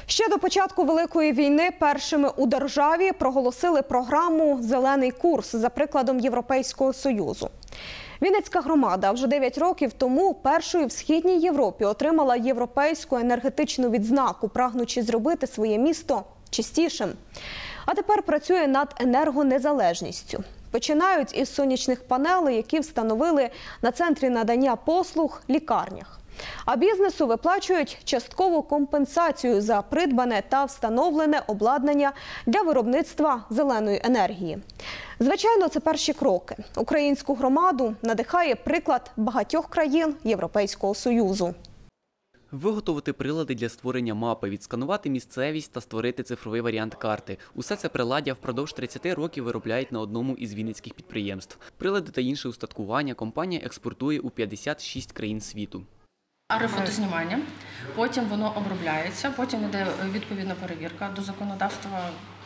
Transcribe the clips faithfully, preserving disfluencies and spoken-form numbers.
Ще до початку Великої війни першими у державі проголосили програму «Зелений курс» за прикладом Європейського Союзу. Вінницька громада вже дев'ять років тому першою в Східній Європі отримала європейську енергетичну відзнаку, прагнучи зробити своє місто чистішим. А тепер працює над енергонезалежністю. Починають із сонячних панелей, які встановили на центрі надання послуг – лікарнях. А бізнесу виплачують часткову компенсацію за придбане та встановлене обладнання для виробництва зеленої енергії. Звичайно, це перші кроки. Українську громаду надихає приклад багатьох країн Європейського Союзу. Виготовити прилади для створення мапи, відсканувати місцевість та створити цифровий варіант карти. Усе це приладдя впродовж тридцяти років виробляють на одному із вінницьких підприємств. Прилади та інше устаткування компанія експортує у п'ятдесят шість країн світу. Аерофотознімання, потім воно обробляється, потім йде відповідна перевірка до законодавства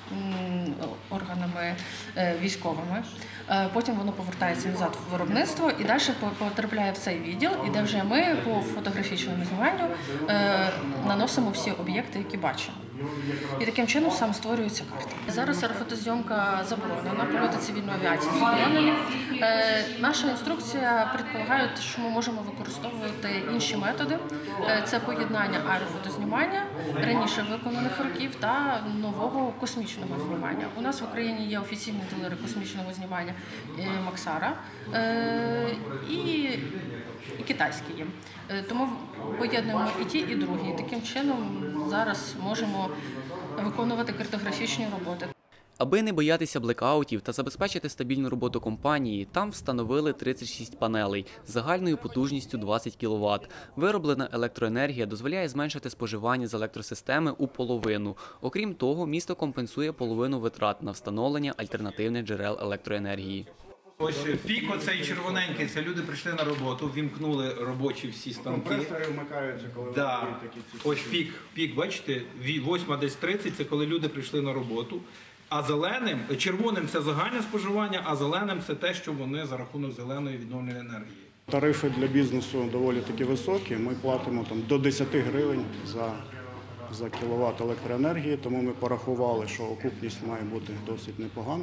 органами військовими, потім воно повертається назад в виробництво і далі потрапляє в цей відділ, і де вже ми по фотографічному зніманню наносимо всі об'єкти, які бачимо. І таким чином саме створюється карта. Зараз аерофотозйомка заборонена, польоти цивільної авіації заборонені. Наша інструкція предполагає, що ми можемо використовувати інші методи. Це поєднання аерофотознімання раніше виконаних років та нового космічного знімання. У нас в Україні є офіційні дилери космічного знімання Максара і, і китайські є. Тому поєднуємо і ті, і другі. Таким чином зараз можемо виконувати картографічні роботи. Аби не боятися блекаутів та забезпечити стабільну роботу компанії, там встановили тридцять шість панелей з загальною потужністю двадцять кіловат. Вироблена електроенергія дозволяє зменшити споживання з електросистеми у половину. Окрім того, місто компенсує половину витрат на встановлення альтернативних джерел електроенергії. Ось пік оцей червоненький, це люди прийшли на роботу, вімкнули робочі всі станки. Компресори вмикаються, коли да. такі ці. Ось пік, пік, бачите, восьма десь тридцять, це коли люди прийшли на роботу. А зеленим, червоним це загальне споживання, а зеленим це те, що вони за рахунок зеленої відновлюваної енергії. Тарифи для бізнесу доволі таки високі. Ми платимо там до десяти гривень за, за кіловат електроенергії, тому ми порахували, що окупність має бути досить непогана.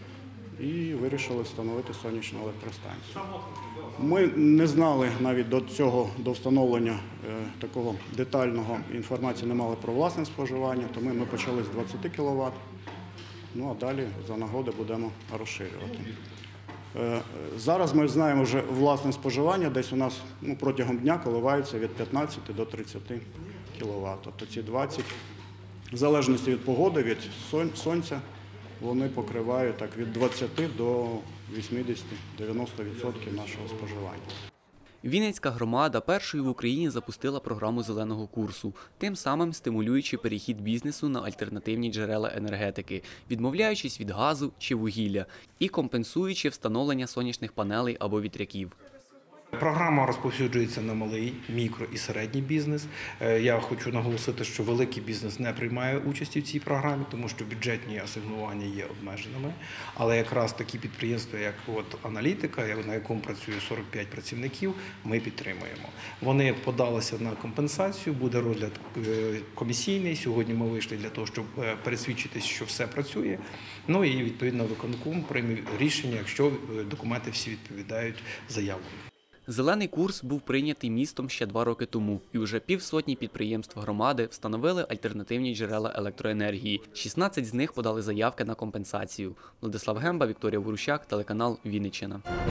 І вирішили встановити сонячну електростанцію. Ми не знали навіть до цього, до встановлення е, такого детального інформації не мали про власне споживання, тому ми почали з двадцяти кіловат, ну а далі за нагоди будемо розширювати. Е, зараз ми знаємо вже власне споживання, десь у нас ну, протягом дня коливається від п'ятнадцяти до тридцяти кіловат. Тобто ці двадцять, в залежності від погоди, від сонця, вони покривають так, від двадцяти до вісімдесяти - дев'яноста відсотків нашого споживання. Вінницька громада першою в Україні запустила програму «Зеленого курсу», тим самим стимулюючи перехід бізнесу на альтернативні джерела енергетики, відмовляючись від газу чи вугілля і компенсуючи встановлення сонячних панелей або вітряків. Програма розповсюджується на малий, мікро і середній бізнес. Я хочу наголосити, що великий бізнес не приймає участі в цій програмі, тому що бюджетні асигнування є обмеженими. Але якраз такі підприємства, як от аналітика, на якому працює сорок п'ять працівників, ми підтримуємо. Вони подалися на компенсацію, буде розгляд комісійний. Сьогодні ми вийшли для того, щоб пересвідчитись, що все працює. Ну і відповідно виконком прийме рішення, якщо документи всі відповідають заявленню. Зелений курс був прийнятий містом ще два роки тому, і вже півсотні підприємств громади встановили альтернативні джерела електроенергії. шістнадцять з них подали заявки на компенсацію. Владислав Гемба, Вікторія Ворущак, телеканал Вінниччина.